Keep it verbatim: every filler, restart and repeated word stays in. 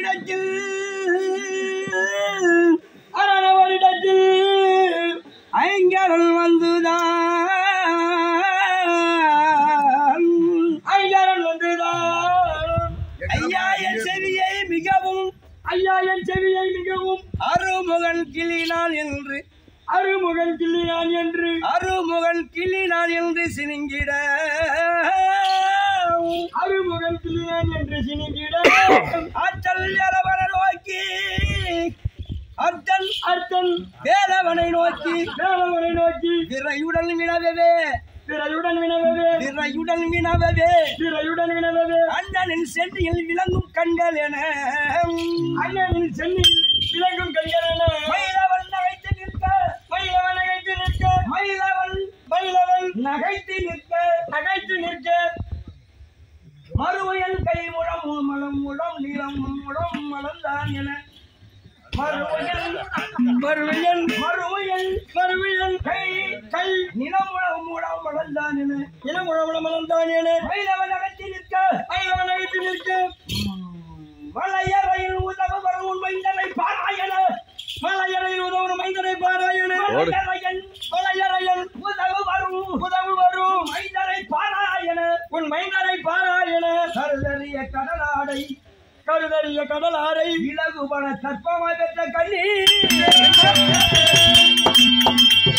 ஓரிடத்தில் அரண ஓரிடத்தில் ஐங்கரன் வந்துதான் ஐங்கரன் வந்துதான் ஐயா என் செவியை மிகவும் ஐயா என் செவியை மிகவும் அருமுகன் கிளினான் என்று அருமுகன் கிளினான் என்று அருமுகன் கிளினான் என்று சினிங்கிட அருமுகன் கிளினான் என்று சினிங்கிட ஆற்றல் இளவனை நோக்கி அர்த்தன் அர்த்தன் வேலவனை நோக்கி வேலவனை நோக்கி விரையுடன் வினவவே விரையுடன் வினவவே விரையுடன் வினவவே விரையுடன் வினவவே அண்ணனின் சென்னியில் விளங்கும் கண்கள் என அண்ணனின் சென்னியில் விளங்கும் கண்கள் என மயிலவன் நகைத்து நிற்க மயிலவன் நகைத்து நிற்க மயிலவன் மயிலவன் நகைத்து நிற்க நகைத்து நிற்க மறுவயல் கை முழம் மலம் முழம் நிலம் முழம் மலம்தான் என மறுவயல் மறுவயல் மறுவயல் மறுவயல் கை கை நிலமுழம் முழம் மலம்தான் என நிலமுழம் மலம்தான் என மயிலவன் நகைத்து நிற்க மயிலவன் நகைத்து நிற்க மலையறையில் உதவு வரும் உன் மைந்தனை பாராயண மலையறையில் உதவும் மைந்தனை பாராயண மலையறையன் மலையறையன் உதவு வரும் உதவு வரும் மைந்தனை பாராயண உன் மைந்தனை பாராயண கருதறிய கடலாடை கருதறிய கடலாடை இலகுபன சற்பமாய் பெற்ற கண்ணி